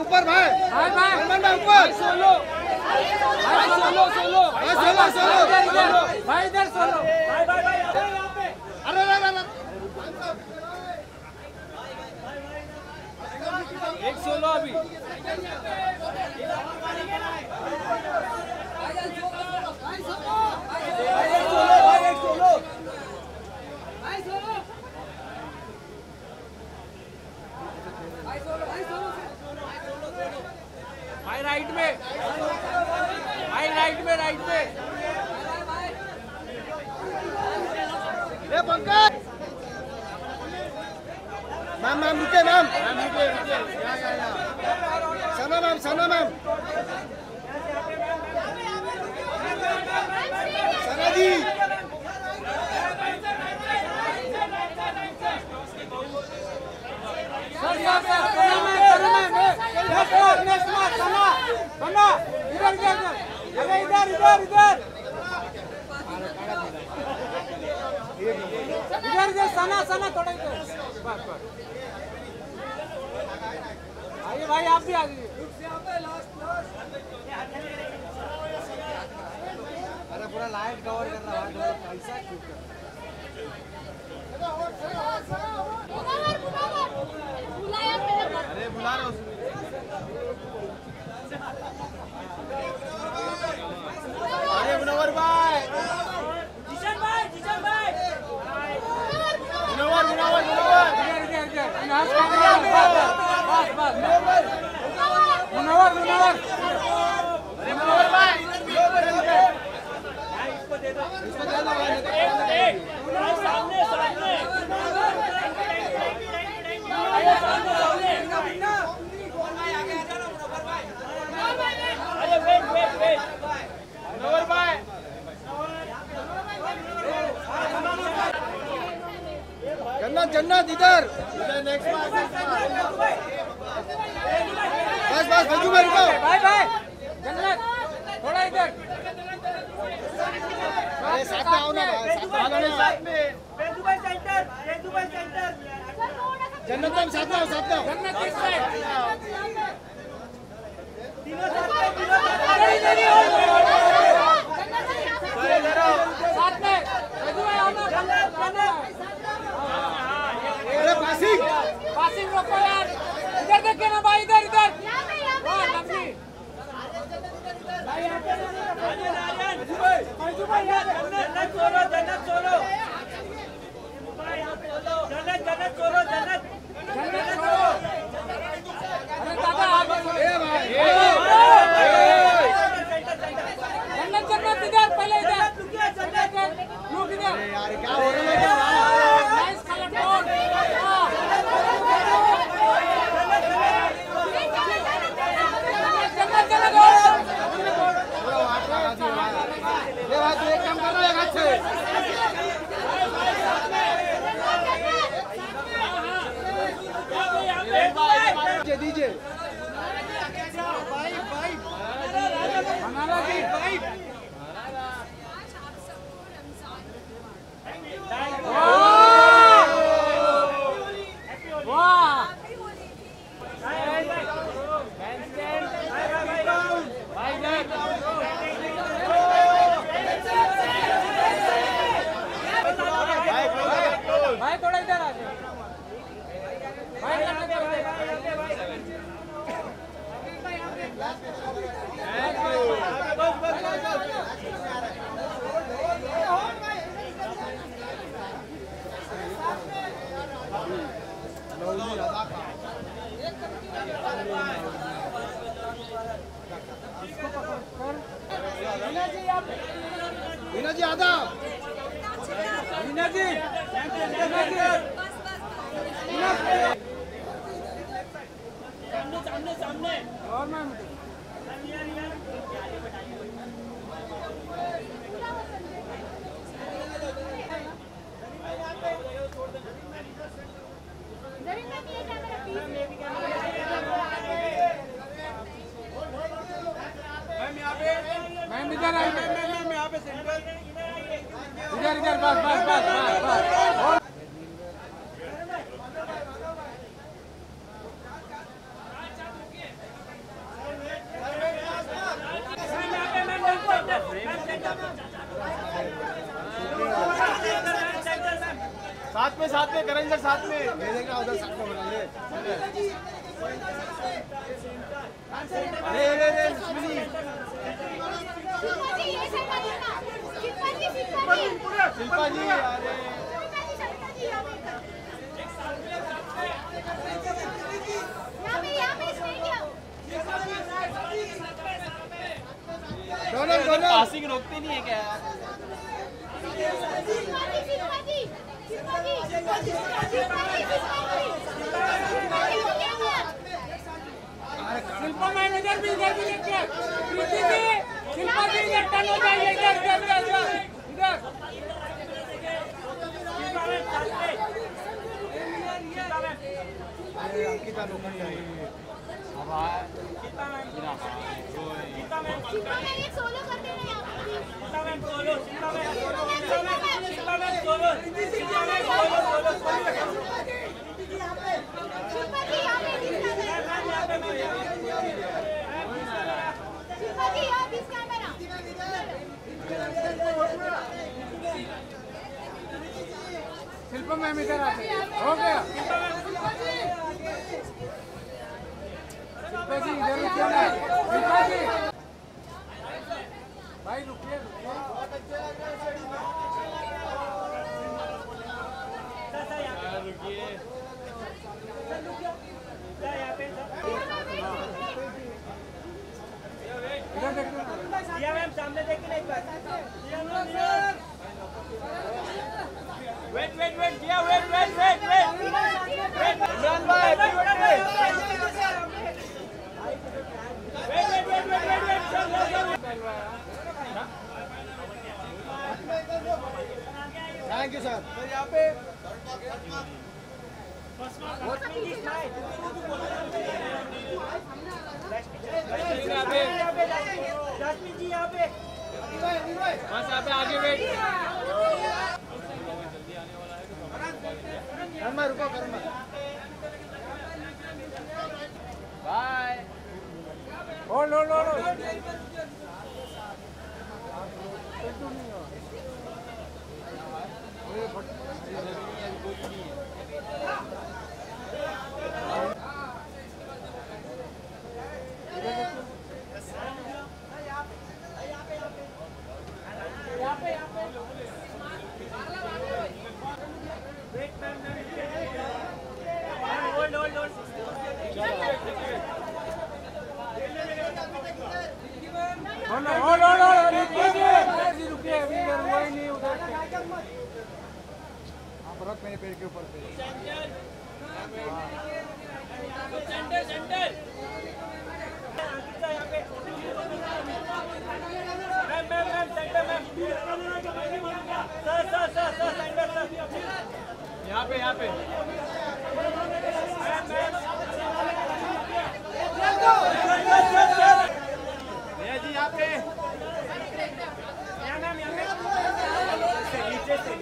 ऊपर भाई सलमान भाई ऊपर सोलो भाई इधर सोलो अरे एक सोलो अभी भाई राइट में ए पंकज मैम रुके मैम सना मैम सना जी इधर सना थोड़ा इधर आइए भाई आप भी आ जाइए अरे पूरा लाइट कवर करना है पैसा अरे बुला रहे अरे मुनव्वर भाई जन्नत इधर नेक्स्ट बस बजू में रुको भाई जन्नत थोड़ा इधर अरे साथ में आओ ना साथ में जन्नत मैम साथ में आओ जन्नत किस साइड साथ में रजू भाई आओ ना अरे पासिंग रोको यार इधर देखिए ना भाई इधर वाह लवली भाई यार जन्नत सोलो अरे दादा आप जन्नत इधर पहले इधर लुक इधर यार क्या हो रहा है नाइस कलर टोन भाई तू एक काम कर रहा है हाथ से दीजिए भाई थोड़ा इधर आ जाओ भाई मीना जी आधा मीना जी सामने और मैम मैम इधर आई मैम यहाँ पे सेंटर इधर बस साथ में करण सर साथ में भेजेगा उधर साथ में बना ले। अरे लक्ष्मी शिल्पा जी अरे दोनों पासिंग रोकते नहीं है क्या शिल्पा मैम इधर भी देखिए प्रीति जी शिल्पा जी इधर टर्न हो जाइए इधर अंकिता लोखंडे सोलो करते हैं शिल्पा मैम इधर आते हो गया शिल्पा जी इधर रुकिए ना शिल्पा जी भाई रुकिए इधर देखिए मैम सामने देखिए एक बार वेट किया वेट इमरान भाई थैंक यू सर। सर यहाँ पे जी यहाँ पे बस यहाँ पे आगे वेट कर्मा रुको कर्मा। बाय होल्ड रुकिए अभी इधर हुआ ही नहीं उधर आप रख मेरे पेड़ के ऊपर पे centre ma'am centre ma'am sir centre यहाँ पे भैया जी यहाँ पे नीचे से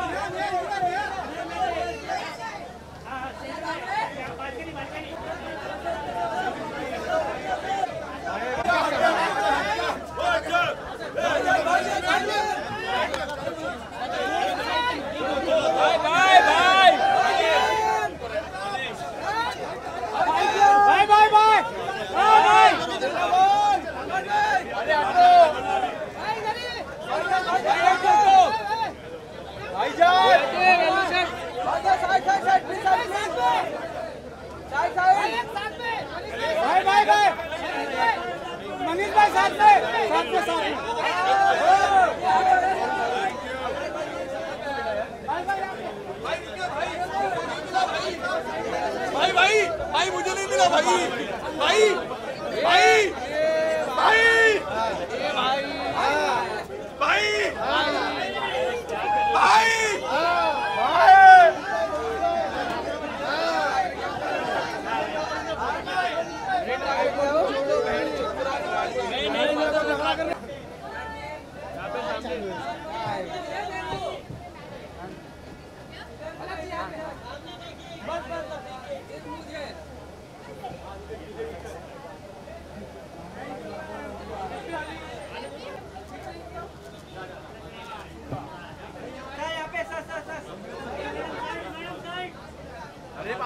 मनीष भाई साथ में भाई मुझे नहीं मिला भाई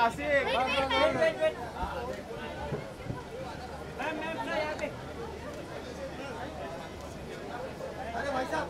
आसिफ मैम मैम ना यहाँ पे अरे भाई साहब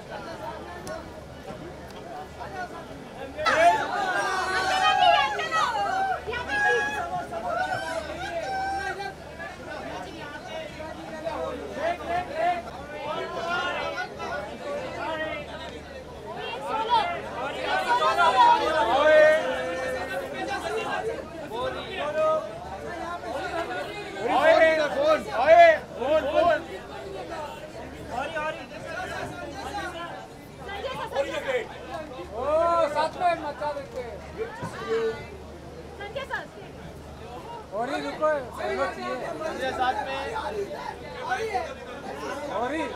और ही रुको हेलो चाहिए मेरे साथ में और ही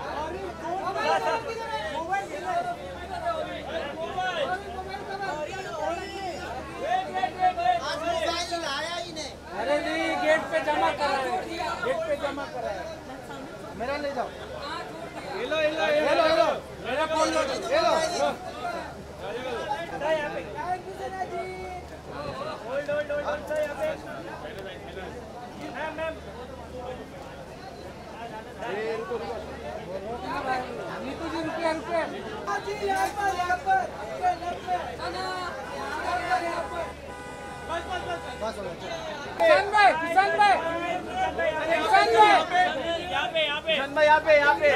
अरे नहीं गेट पे जमा करा है गेट पे जमा करा है मेरा ले जाओ हेलो हेलो हेलो हेलो मेरा फोन लो hello hold hold hold sir यहाँ पे मैम मैम नीतू जी रुपया रुपया बस हो गया किसान भाई किसान भाई यहाँ पे यहाँ पे किशन भाई यहाँ पे यहाँ पे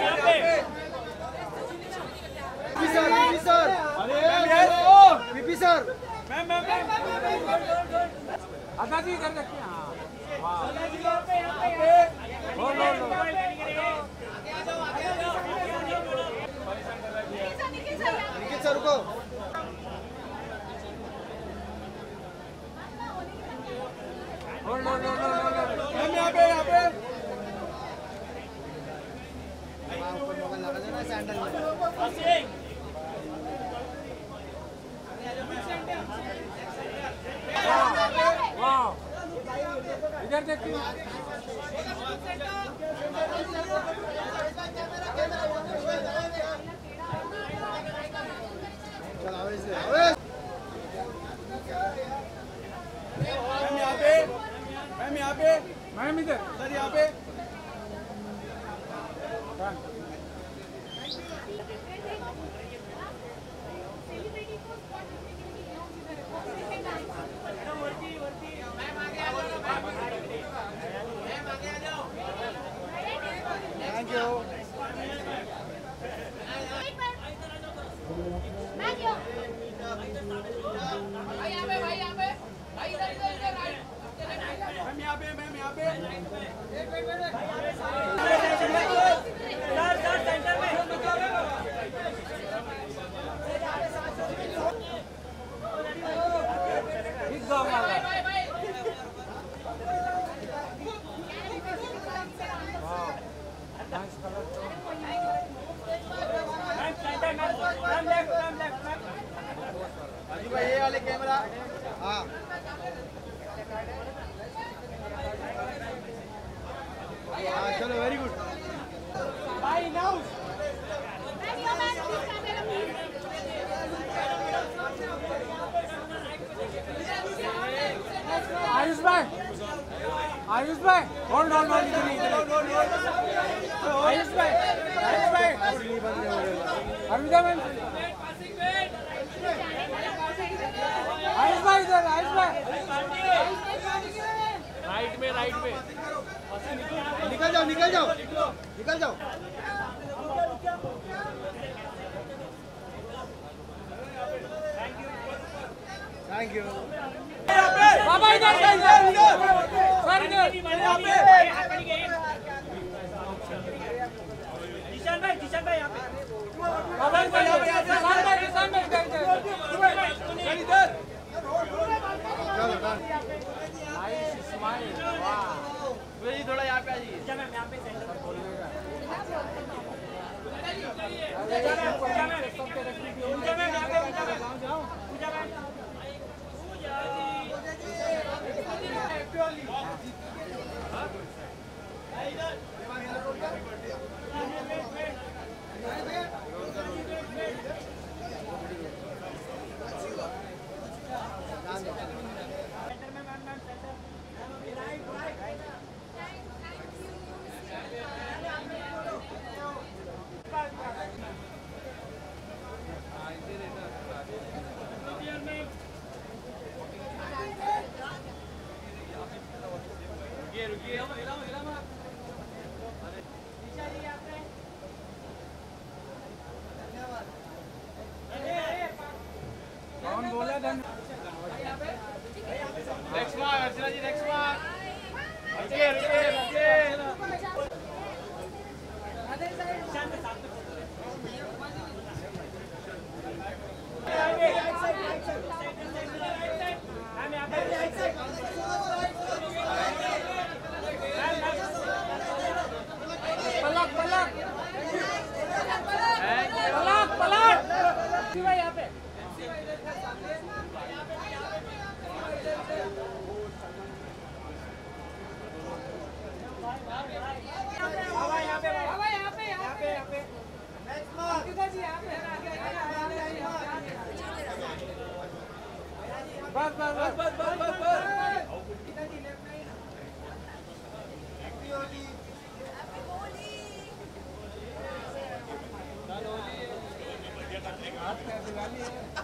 PP sir PP sir ma'am ma'am ma'am आधा जी इधर देखिए हाँ निखिल सर रुको ऊपर मोबाइल लगा देना सैंडल में वाह इधर देखिए चल आवे से मैम यहाँ पे मैम इधर सर यहाँ पे थैंक यू मैम यहाँ पे मैम यहाँ पे सर सर सेंटर में ठीक गाँव वाला मैम सेंटर मैम लेफ्ट अजी भाई ये वाले कैमरा हाँ हाँ चलो वेरी गुड भाई नाउ आयुष भाई होल्ड होल्ड होल्ड इधर आयुष भाई अरविंदा मैम आयुष भाई इधर आयुष भाई राइट में निकल जाओ निकल जाओ निकल जाओ थैंक यू बाबा इधर सर इधर किशन भाई यहाँ पे बाबा इधर किसान भाई इधर चलो डन नाइस स्माइल वाह जी थोड़ा यहाँ पे आ जाइए पूजा मैम यहाँ पे सेंटर पूजा मैम यहाँ पे पूजा मैम कौन बोला धन next mark Archana ji next mark रुकिए रुकिए रुकिए पलक पलक पलक पलक भाई यहाँ पे बस बस बस बस बस बस बस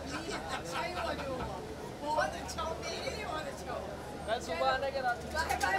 अच्छा ही हो जो बहुत अच्छा मेरे लिए बहुत अच्छा हो कल सुबह आने के रात बाय बाय